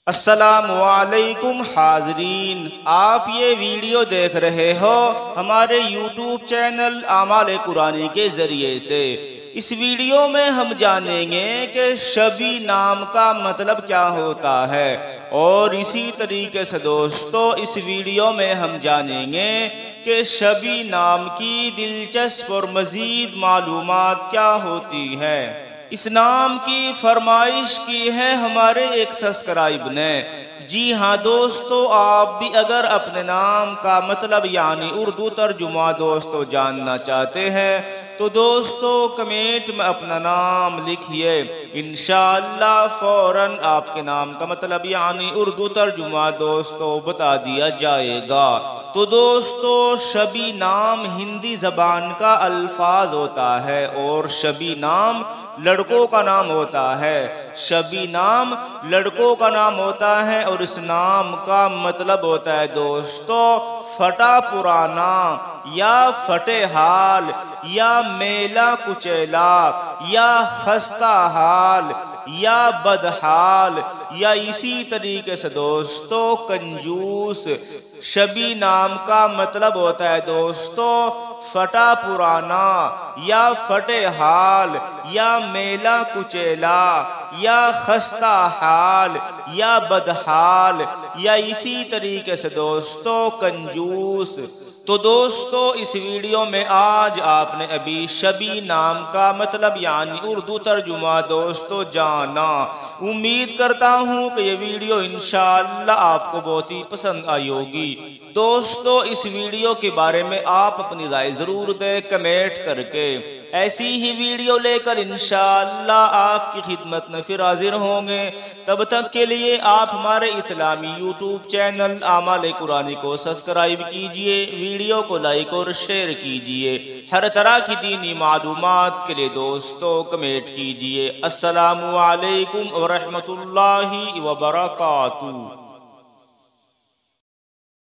السلام علیکم حاضرین، آپ یہ ویڈیو دیکھ رہے ہو ہمارے یوٹیوب چینل اعمال قرآنی کے ذریعے سے۔ اس ویڈیو میں ہم جانیں گے کہ شبی نام کا مطلب کیا ہوتا ہے، اور اسی طریقے سے دوستو اس ویڈیو میں ہم جانیں گے کہ شبی نام کی دلچسپ اور مزید معلومات کیا ہوتی ہے۔ اس نام کی فرمائش کی ہے ہمارے ایک سبسکرائب نے۔ جی ہاں دوستو، آپ بھی اگر اپنے نام کا مطلب یعنی اردو ترجمہ دوستو جاننا چاہتے ہیں تو دوستو کمنٹ میں اپنا نام لکھیے، انشاءاللہ فوراً آپ کے نام کا مطلب یعنی اردو ترجمہ دوستو بتا دیا جائے گا۔ تو دوستو شبی نام ہندی زبان کا الفاظ ہوتا ہے، اور شبی نام لڑکوں کا نام ہوتا ہے۔ شبی نام لڑکوں کا نام ہوتا ہے، اور اس نام کا مطلب ہوتا ہے دوستو پھٹا پرانا، یا پھٹے حال، یا میلا کچیلا، یا خستہ حال، یا بدحال، یا اسی طریقے سے دوستو کنجوس۔ شبی نام کا مطلب ہوتا ہے دوستو پھٹا پرانا، یا پھٹے حال، یا میلا کچیلا، یا خستہ حال، یا بدحال، یا اسی طریقے سے دوستو کنجوس۔ تو دوستو اس ویڈیو میں آج آپ نے ابھی شبی نام کا مطلب یعنی اردو ترجمہ دوستو جانا۔ امید کرتا ہوں کہ یہ ویڈیو انشاءاللہ آپ کو بہت ہی پسند آئی ہوگی۔ دوستو اس ویڈیو کے بارے میں آپ اپنی رائے ضرور دیں کمنٹ کر کے۔ ایسی ہی ویڈیو لے کر انشاءاللہ آپ کی خدمت میں پھر حاضر ہوں گے۔ تب تک کے لیے آپ ہمارے اسلامی یوٹیوب چینل اعمال قرآنی کو سبسکرائب کیجئے، ویڈیو کو لائک اور شیئر کیجئے۔ ہر طرح کی دینی معلومات کے لیے دوستو کمنٹ کیجئے۔ السلام علیکم ورحمۃ اللہ وبرکاتہ۔